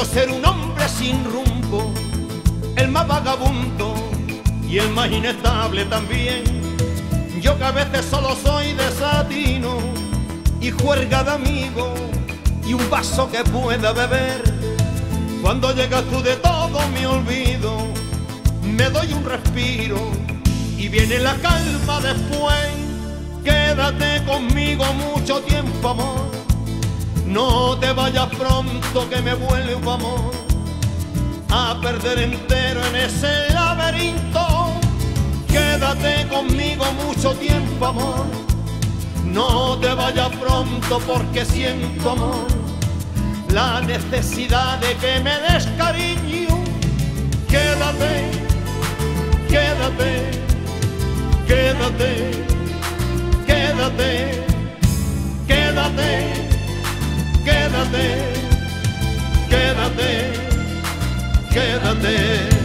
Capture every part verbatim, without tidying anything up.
ser un hombre sin rumbo, el más vagabundo y el más inestable también. Yo que a veces solo soy desatino y juerga de amigo y un vaso que pueda beber. Cuando llegas tú de todo me olvido, me doy un respiro y viene la calma después. Quédate conmigo mucho tiempo, amor, no te vayas pronto que me vuelvo, amor, a perder entero en ese laberinto. Quédate conmigo mucho tiempo, amor, no te vayas pronto porque siento, amor, la necesidad de que me des cariño. Quédate, quédate, quédate, quédate, quédate, quédate, quédate, quédate.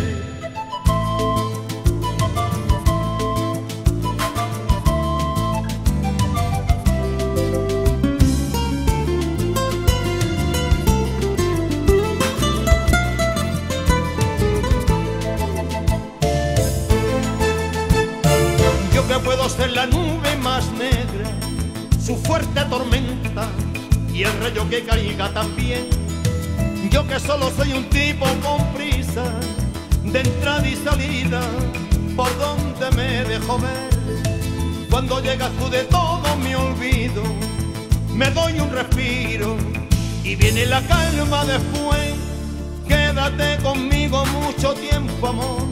Yo que puedo ser la nube más negra, su fuerte tormenta y el rayo que caiga también. Yo que solo soy un tipo con prisa, de entrada y salida, por donde me dejo ver. Cuando llegas tú de todo me olvido, me doy un respiro y viene la calma después. Quédate conmigo mucho tiempo, amor,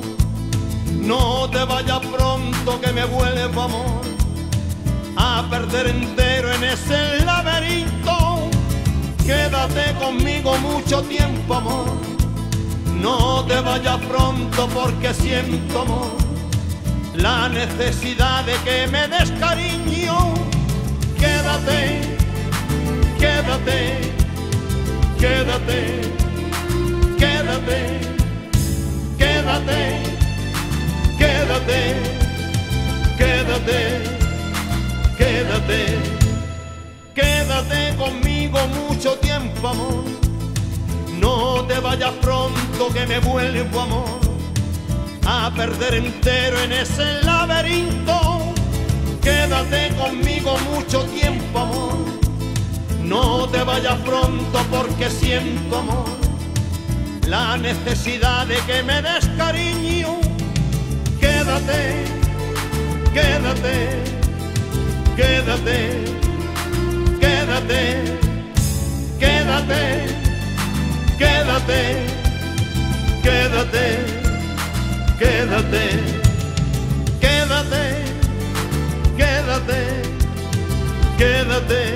no te vayas pronto que me vuelvo, amor, a perder entero en ese laberinto. Quédate conmigo mucho tiempo, amor, no te vayas pronto porque siento, amor, la necesidad de que me des cariño. Quédate, quédate, quédate, quédate, quédate, quédate, quédate, quédate, quédate conmigo mucho tiempo, amor, no te vayas pronto que me vuelvo, amor, a perder entero en ese laberinto. Quédate conmigo mucho tiempo, amor, no te vayas pronto porque siento, amor, la necesidad de que me des cariño. Quédate, quédate, quédate, quédate, quédate, quédate, quédate, quédate, quédate, quédate, quédate,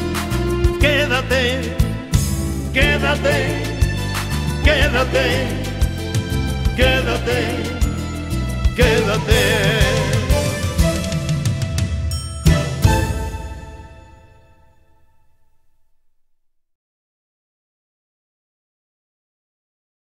quédate, quédate, quédate, quédate, quédate.